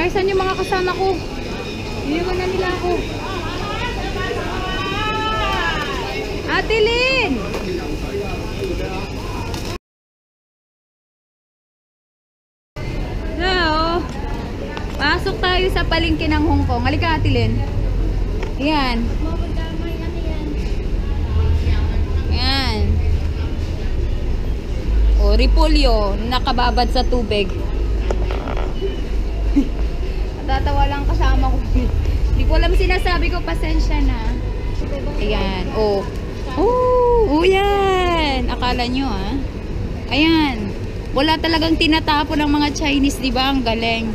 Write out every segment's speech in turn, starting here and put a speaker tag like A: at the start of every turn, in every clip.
A: Ay, saan yung mga kasama ko? Iniwan na nila ako. Ate Lynn! So, pasok tayo sa palengke ng Hong Kong. Halika, Ate Lynn. Ayan. Ayan. O, repolyo. Nakababad sa tubig. Natatawa lang kasama ko. Hindi ko alam sinasabi ko. Pasensya na. Ayan. O. Oh, yan. Akala nyo, ah. Ayan. Wala talagang tinatapo ng mga Chinese, di ba? Ang galing.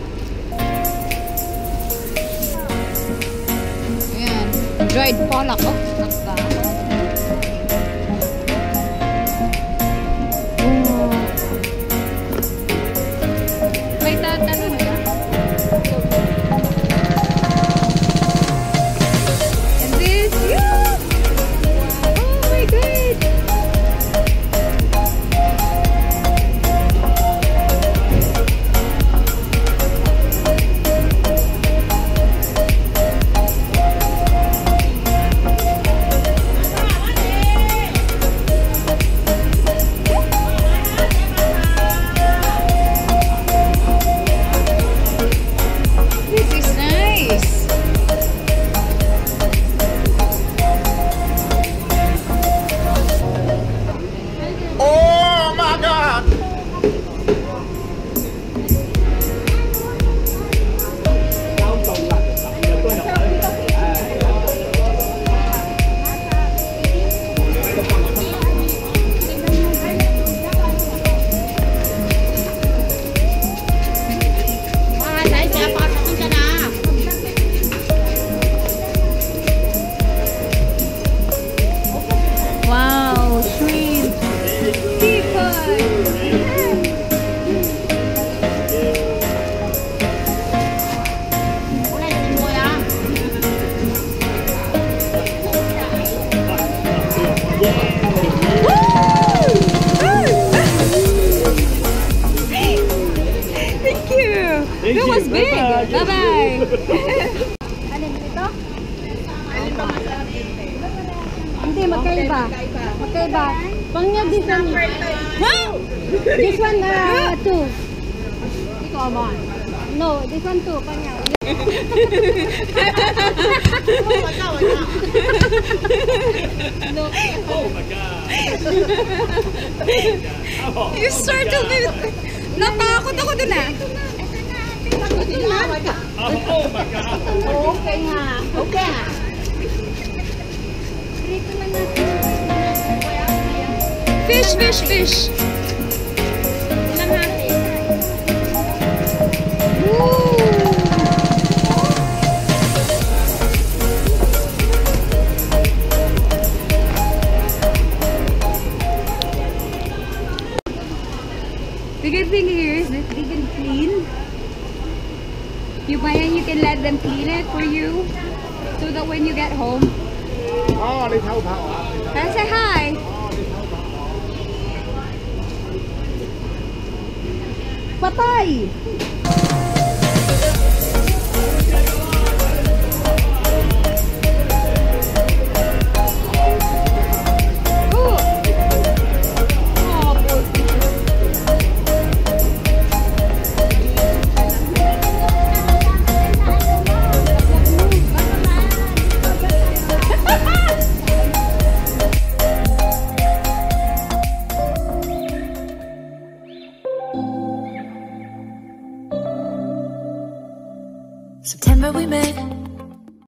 A: Ayan. Dried pollock. Oh, naka. Oh. May tatanong na. And this, yeah. Oh my God. That was big. Bye-bye. Alin dito? Alin ba masarap dito? Hindi, magkaiba. Magkaiba. Pangnya this one. Huh? This one, two. Ikaw ba? No, this one two. Pangnya.
B: Oh my God.
A: You startled me. Natakot ako dun ah.
B: Oh my God.
C: Okay nga. Okay nga.
A: Fish, fish, fish. The good thing here is that they can clean. You buy and you can let them clean it for you, so that when you get home.
D: Oh, đi thâu thâu.
A: Can I say hi? Patay!
E: September we met.